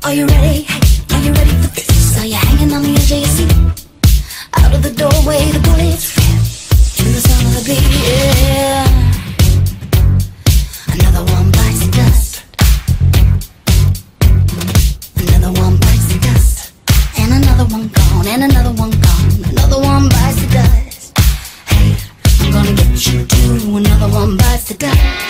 Are you ready? Hey, are you ready for this? Are you hanging on the edge of your seat? Out of the doorway, the bullets rip to the sound of the beat. Yeah. Another one bites the dust. Another one bites the dust. And another one gone, and another one gone. Another one bites the dust. Hey, I'm gonna get you too. Another one bites the dust.